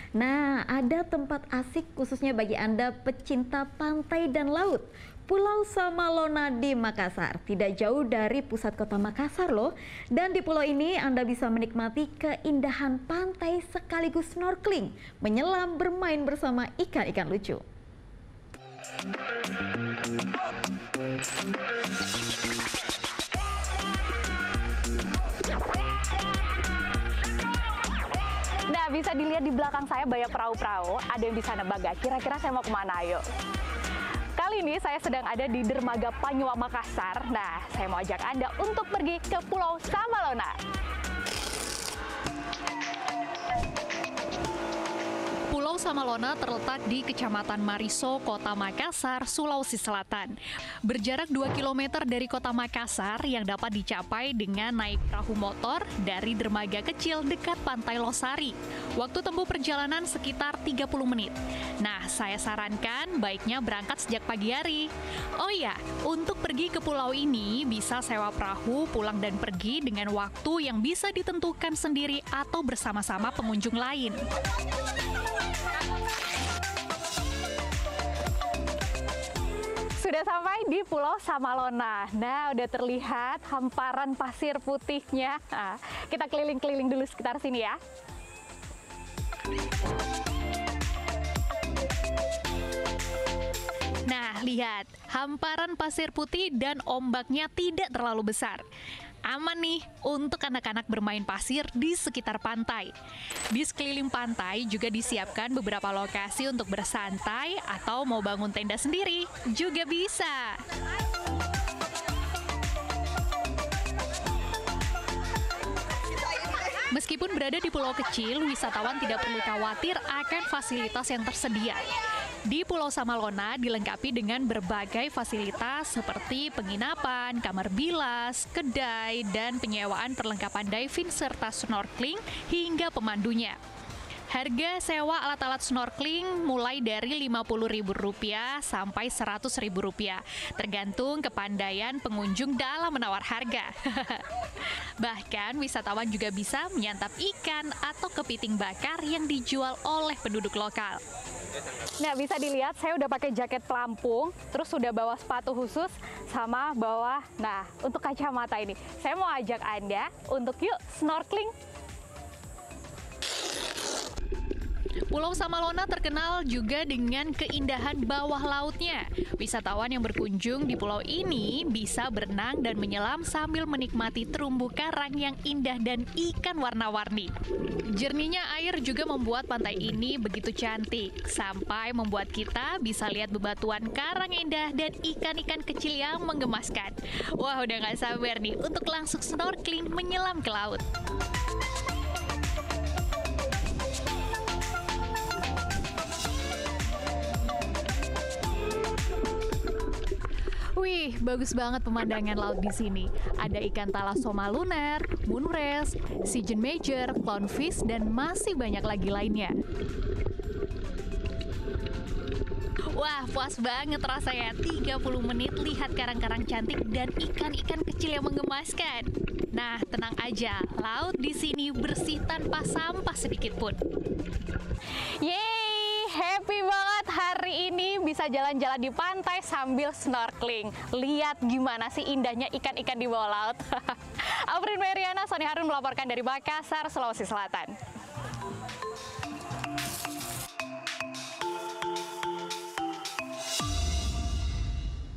Nah, ada tempat asik khususnya bagi Anda pecinta pantai dan laut. Pulau Samalona di Makassar, tidak jauh dari pusat kota Makassar loh. Dan di pulau ini Anda bisa menikmati keindahan pantai sekaligus snorkeling, menyelam, bermain bersama ikan-ikan lucu. Nah, bisa dilihat di belakang saya banyak perahu-perahu, ada yang bisa nebak gak? Kira-kira saya mau kemana, ayo? Kali ini saya sedang ada di Dermaga Panyoa Makassar. Nah, saya mau ajak Anda untuk pergi ke Pulau Samalona. Pulau Samalona terletak di Kecamatan Mariso, Kota Makassar, Sulawesi Selatan. Berjarak 2 km dari Kota Makassar yang dapat dicapai dengan naik perahu motor dari dermaga kecil dekat Pantai Losari. Waktu tempuh perjalanan sekitar 30 menit. Nah, saya sarankan baiknya berangkat sejak pagi hari. Oh ya, untuk pergi ke pulau ini bisa sewa perahu pulang dan pergi dengan waktu yang bisa ditentukan sendiri atau bersama-sama pengunjung lain. Sudah sampai di Pulau Samalona. Nah, udah terlihat hamparan pasir putihnya. Nah, kita keliling-keliling dulu sekitar sini ya. Nah, lihat, hamparan pasir putih dan ombaknya tidak terlalu besar. Aman nih untuk anak-anak bermain pasir di sekitar pantai. Di sekeliling pantai juga disiapkan beberapa lokasi untuk bersantai atau mau bangun tenda sendiri juga bisa. Meskipun berada di pulau kecil, wisatawan tidak perlu khawatir akan fasilitas yang tersedia. Di Pulau Samalona dilengkapi dengan berbagai fasilitas seperti penginapan, kamar bilas, kedai, dan penyewaan perlengkapan diving serta snorkeling hingga pemandunya. Harga sewa alat-alat snorkeling mulai dari Rp50.000 sampai Rp100.000, tergantung kepandaian pengunjung dalam menawar harga. Bahkan wisatawan juga bisa menyantap ikan atau kepiting bakar yang dijual oleh penduduk lokal. Nah, bisa dilihat saya udah pakai jaket pelampung, terus udah bawa sepatu khusus sama bawa, nah, untuk kacamata ini. Saya mau ajak Anda untuk yuk snorkeling. Pulau Samalona terkenal juga dengan keindahan bawah lautnya. Wisatawan yang berkunjung di pulau ini bisa berenang dan menyelam sambil menikmati terumbu karang yang indah dan ikan warna-warni. Jernihnya air juga membuat pantai ini begitu cantik, sampai membuat kita bisa lihat bebatuan karang indah dan ikan-ikan kecil yang menggemaskan. Wah, udah nggak sabar nih untuk langsung snorkeling menyelam ke laut. Wih, bagus banget pemandangan laut di sini. Ada ikan thalassoma lunar, moonrays, sea giant major, clownfish, dan masih banyak lagi lainnya. Wah, puas banget rasanya. 30 menit lihat karang-karang cantik dan ikan-ikan kecil yang menggemaskan. Nah, tenang aja, laut di sini bersih tanpa sampah sedikit pun. Yeay, happy banget hari ini bisa jalan-jalan di pantai sambil snorkeling. Lihat gimana sih indahnya ikan-ikan di bawah laut. Afrin Meriana, Sony Harun melaporkan dari Makassar, Sulawesi Selatan.